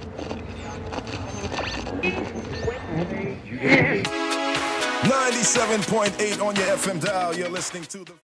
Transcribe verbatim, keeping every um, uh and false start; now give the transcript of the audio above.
ninety-seven point eight on your F M dial. You're listening to the